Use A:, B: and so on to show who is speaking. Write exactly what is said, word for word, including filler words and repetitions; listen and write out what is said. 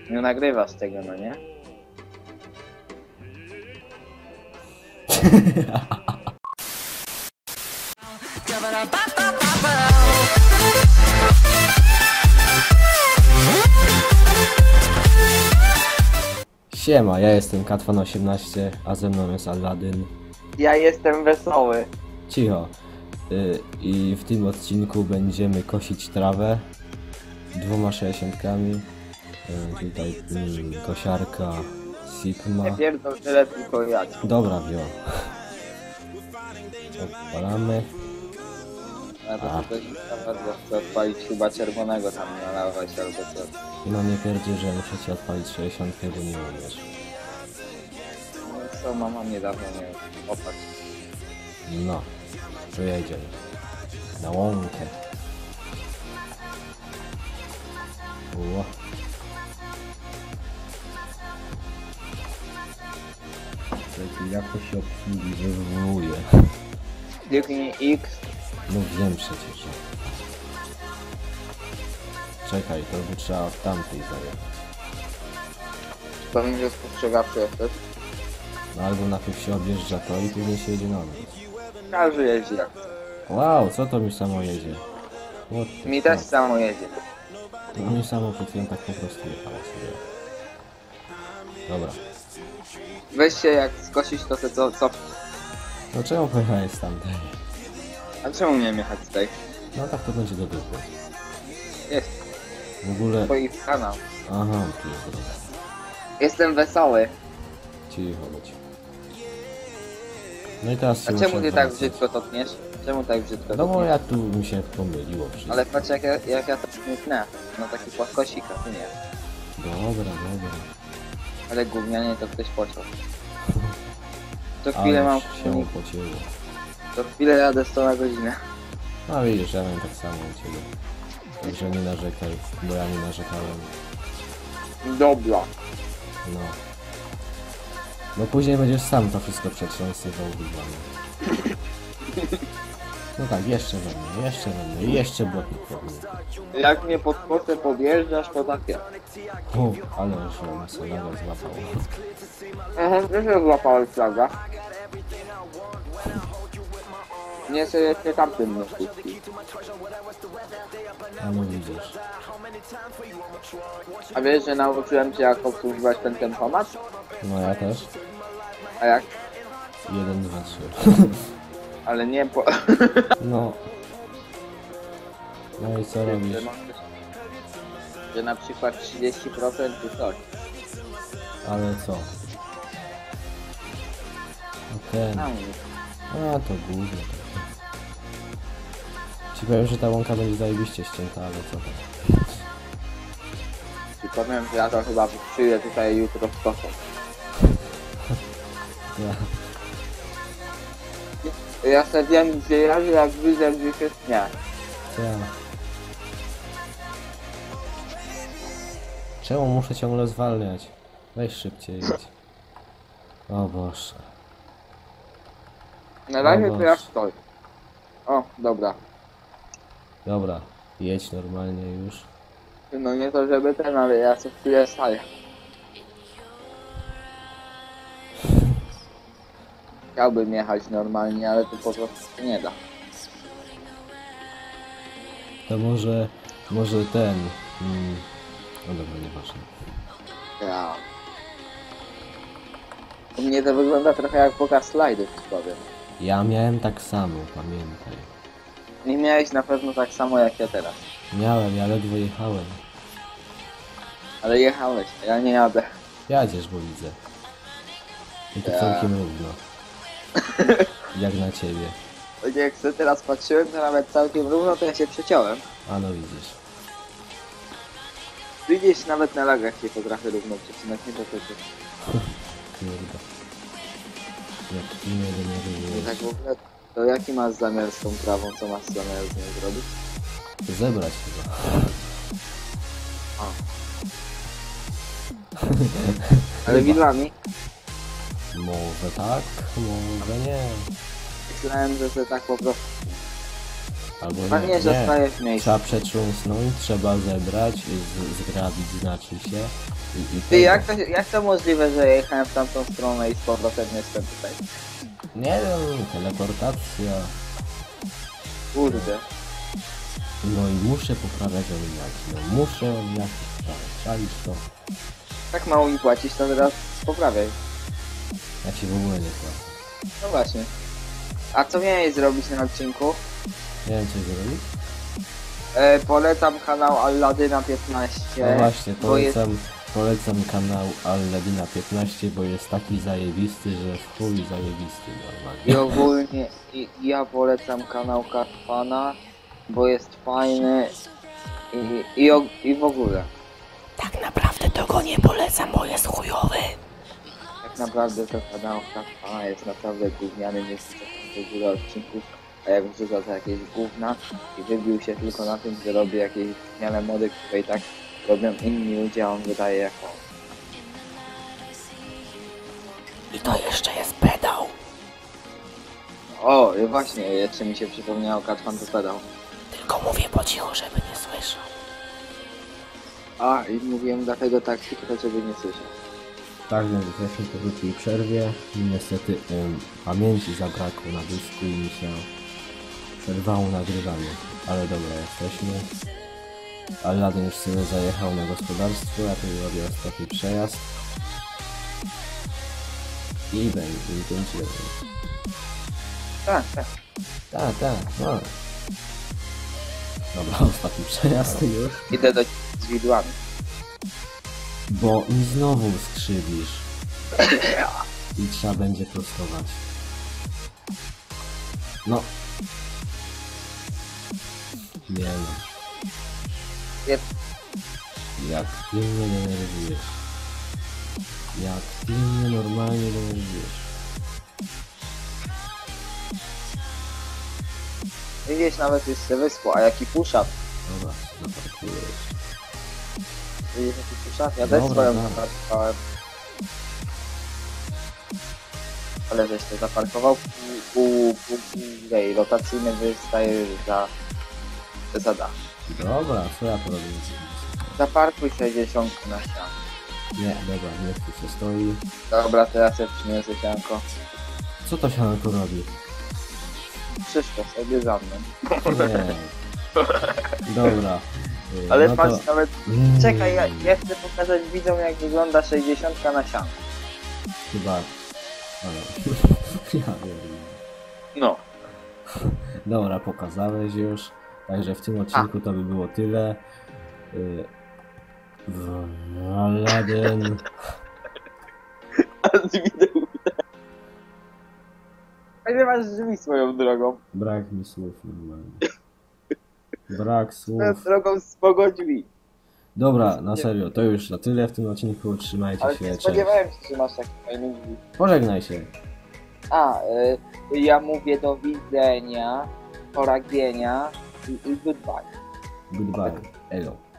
A: Nie nagrywasz tego, no nie?
B: Siema, ja jestem Katwan osiemnaście, a ze mną jest Aladdin.
A: Ja jestem wesoły.
B: Cicho. Y, I w tym odcinku będziemy kosić trawę dwoma sześćdziesiątkami. Y, tutaj y, kosiarka Sigma.
A: Nie pierdol tyle, tylko ja.
B: Dobra, wio. Odpalamy.
A: A to
B: A.
A: ktoś tam chce odpalić chyba czerwonego tam nalawać albo coś.
B: No nie pierdzie, że muszę ci odpalić sześćdziesiątkę, bo nie umiesz.
A: No co, mama niedawno nie opatrz.
B: No, to jedziemy. Na łąkę. Ło. Czekaj, jakoś się obsługiwuje.
A: Kliknij X.
B: No wiem przecież. że- Czekaj, to by trzeba od tamtej zajechać.
A: Powiem, że spostrzegawczy jesteś.
B: No albo najpierw się objeżdża to i później się jedzie na nas.
A: Każdy jeździ jak chce.
B: Wow, co to mi samo jedzie? What the
A: Mi
B: fuck?
A: też samo jedzie.
B: No mi samo przed chwilą tak po prostu jechało sobie. Dobra.
A: Weź się jak skosić to se co, co?
B: No czemu pojechałeś z tamtej?
A: A czemu nie jechać z tej?
B: No tak to będzie do dupy.
A: Jest
B: W ogóle...
A: twoich kanał.
B: Aha, tu jest droga.
A: Jestem wesoły.
B: Cicho być. No i teraz się
A: A
B: muszę
A: czemu ty tak
B: wracać.
A: brzydko topniesz? Czemu tak brzydko
B: No bo
A: topniesz?
B: ja tu mi się pomyliło wszystko.
A: Ale patrz jak ja, jak ja to tnę. No taki płaskosik, a tu nie.
B: Dobra, dobra.
A: Ale gównianie to ktoś pociął. Co chwilę mam...
B: Ależ się pocięło.
A: Co chwilę jadę sto na godzinę.
B: No widzisz, ja mam tak samo u ciebie. Także nie narzekaj, bo ja nie narzekałem.
A: Dobra.
B: No. No później będziesz sam to wszystko przetrząsywał wydwanie. No tak, jeszcze we mnie, jeszcze we mnie, i jeszcze bloknik we mnie.
A: Jak mnie pod kosę podjeżdżasz, to takie.
B: U, ale że on sobie nawet złapał.
A: Aha, ty się złapałeś flaga. Nie sobie jeszcze tamtym nie puści.
B: A no widzisz.
A: A wiesz, że nauczyłem cię jak obsługiwać ten tempomat?
B: No ja też.
A: A jak?
B: Jeden, dwa, trzy.
A: Ale nie po...
B: No. No i co robisz?
A: Że, możesz- że na przykład trzydzieści procent czy coś.
B: Ale co? No ten.
A: A,
B: A to głównie. Ci powiem, że ta łąka będzie zajebiście ścięta, ale co tam.
A: i powiem, że ja to chyba przyjdę tutaj jutro z kosą.
B: Ja.
A: Ja sobie wiem gdzie jadę, jak widzę gdzieś jest nie.
B: Ja. Czemu muszę ciągle zwalniać? Weź szybciej jedź. O Boże.
A: Na razie
B: No
A: to ja
B: masz.
A: stoję. O, dobra.
B: Dobra, jedź normalnie już.
A: No nie to żeby ten, ale ja co chwilę staję. Chciałbym jechać normalnie, ale to po prostu się nie da.
B: To może, może ten... Mm, no dobra, nieważne.
A: Ja. U mnie to wygląda trochę jak pokaz slajdów, powiem.
B: Ja miałem tak samo, pamiętaj.
A: Nie miałeś na pewno tak samo jak ja teraz.
B: Miałem, ja ledwo jechałem.
A: Ale jechałeś, a ja nie jadę.
B: Jadziesz, bo widzę. I to
A: Ja.
B: całkiem równo. Jak na ciebie.
A: Tak jak sobie teraz patrzyłem, to nawet całkiem równo, to ja się przeciąłem.
B: A no widzisz.
A: Widzisz, nawet na lagach się potrafię równo przecinać, nie to tylko.
B: Kurde. Jak ty mnie
A: I
B: denerwujesz.
A: tak w ogóle, to jaki masz zamiar z tą trawą, co masz zamiar z nią zrobić?
B: Zebrać chyba.
A: A. Ale widłami?
B: Może tak, może nie.
A: Myślałem, że to tak po prostu.
B: Albo
A: A
B: nie,
A: nie, zostaje w miejscu.
B: Trzeba przetrząsnąć, trzeba zebrać, z, zgrabić znaczy się. I, i
A: Ty,
B: tego.
A: jak to, jak to możliwe, że jechałem w tamtą stronę i z powrotem jestem tutaj?
B: Nie wiem, teleportacja.
A: Kurde.
B: No i muszę poprawiać omijaki. No muszę omijaki poprawiać. Czaisz to?
A: Tak mało mi płacisz, to teraz poprawiaj.
B: Ja ci w ogóle nie płacę.
A: No właśnie. A co miałeś zrobić na odcinku?
B: Nie wiem coś zrobić?
A: E, polecam kanał Alladyna piętnaście.
B: No właśnie,
A: bo jest...
B: polecam, polecam kanał Alladyna piętnaście, bo jest taki zajebisty, że w chuj zajebisty normalnie.
A: I ogólnie i, ja polecam kanał Karfana, bo jest fajny i, i, og- i w ogóle.
C: Tak naprawdę to go nie polecam, bo jest chujowy.
A: Tak naprawdę to kanał Karfana jest naprawdę gówniany, nie chce w ogóle odcinków, a jak wrzuca to jakieś gówna i wybił się tylko na tym, że robi jakieś gówniane mody, które i tak robią inni ludzie, a on wydaje jako...
C: I to jeszcze jest pedał.
A: O, i właśnie, jeszcze mi się przypomniało, Katwan to pedał.
C: Tylko mówię po cichu, żeby nie słyszał.
A: A, i mówiłem dlatego tak tylko, żeby nie słyszał.
B: Tak więc jesteśmy po krótkiej przerwie. Niestety um, pamięci zabrakło na dysku i mi się przerwało nagrywanie. Ale dobra, jesteśmy. Aladdin już sobie zajechał na gospodarstwo, ja tu robię ostatni przejazd. I będzie pięć jeden.
A: Tak, tak.
B: Tak, tak, no. Dobra, ostatni przejazd już.
A: Idę do z widłami.
B: Bo mi znowu skrzywisz. I trzeba będzie prostować. No. Nie no.
A: Jest.
B: Jak ty mnie denerwujesz. Jak ty mnie normalnie denerwujesz.
A: Widzisz, nawet jeszcze wyschło, a jaki push-up.
B: Dobra, zaparkujesz.
A: Widzisz, jaki push-up? Ja też
B: Dobra,
A: swoją
B: dobra.
A: zaparkowałem. Ale żeś to zaparkował, pół, pół, pół, pół tej rotacyjny wystaje za, za dach.
B: Dobra, co ja porobię?
A: Zaparkuj sześćdziesiąt na ścianę.
B: Nie, dobra, nie chcę się stoi.
A: Dobra, teraz ja przyniosę sianko.
B: Co to się tu robi?
A: Przyszło sobie za mną.
B: Nie. Dobra. y,
A: Ale
B: no
A: patrz,
B: to...
A: nawet...
B: Mm,
A: Czekaj, ja, ja chcę pokazać widzom, jak wygląda sześćdziesiąt na sianko.
B: Chyba... Ale... ja wiem.
A: No.
B: Dobra, pokazałeś już. Także w tym odcinku to by było tyle. Y, w- Aladdin.
A: A z wideł... A nie masz drzwi swoją drogą.
B: Brak mi słów normalnie. Brak
A: Swoją
B: słów.
A: drogą spoko drzwi.
B: Dobra, na serio, to już na tyle w tym odcinku. Trzymajcie
A: Ale
B: się,
A: nie
B: cześć.
A: spodziewałem się, że masz takie fajne drzwi.
B: Pożegnaj się.
A: A, y, ja mówię do widzenia, poragienia i, i goodbye.
B: Goodbye. Elo.